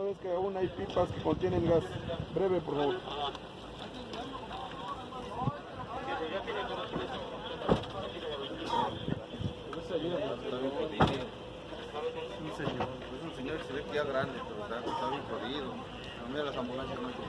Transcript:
vez que aún hay pipas que contienen gas. Breve, por favor. Es un señor que se ve que ya grande, pero está bien jodido. Mira las ambulancias no.